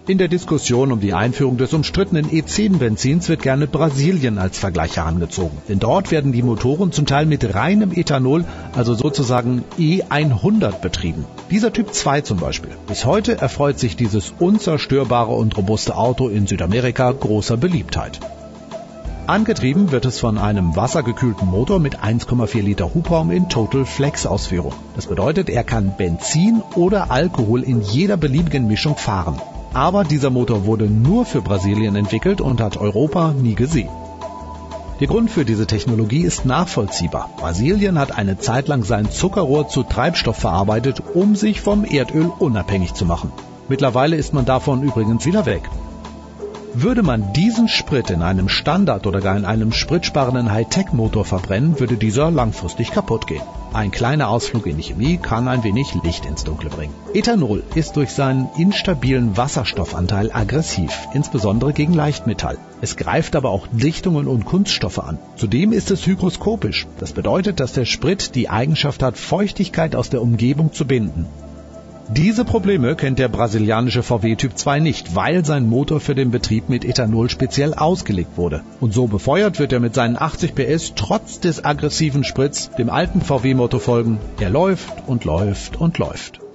In der Diskussion um die Einführung des umstrittenen E10-Benzins wird gerne Brasilien als Vergleich herangezogen. Denn dort werden die Motoren zum Teil mit reinem Ethanol, also sozusagen E100 betrieben. Dieser Typ 2 zum Beispiel. Bis heute erfreut sich dieses unzerstörbare und robuste Auto in Südamerika großer Beliebtheit. Angetrieben wird es von einem wassergekühlten Motor mit 1,4 Liter Hubraum in Total Flex Ausführung. Das bedeutet, er kann Benzin oder Alkohol in jeder beliebigen Mischung fahren. Aber dieser Motor wurde nur für Brasilien entwickelt und hat Europa nie gesehen. Der Grund für diese Technologie ist nachvollziehbar. Brasilien hat eine Zeit lang sein Zuckerrohr zu Treibstoff verarbeitet, um sich vom Erdöl unabhängig zu machen. Mittlerweile ist man davon übrigens wieder weg. Würde man diesen Sprit in einem Standard- oder gar in einem spritsparenden Hightech-Motor verbrennen, würde dieser langfristig kaputt gehen. Ein kleiner Ausflug in die Chemie kann ein wenig Licht ins Dunkle bringen. Ethanol ist durch seinen instabilen Wasserstoffanteil aggressiv, insbesondere gegen Leichtmetall. Es greift aber auch Dichtungen und Kunststoffe an. Zudem ist es hygroskopisch. Das bedeutet, dass der Sprit die Eigenschaft hat, Feuchtigkeit aus der Umgebung zu binden. Diese Probleme kennt der brasilianische VW Typ 2 nicht, weil sein Motor für den Betrieb mit Ethanol speziell ausgelegt wurde. Und so befeuert wird er mit seinen 80 PS trotz des aggressiven Sprits dem alten VW-Motto folgen: er läuft und läuft und läuft.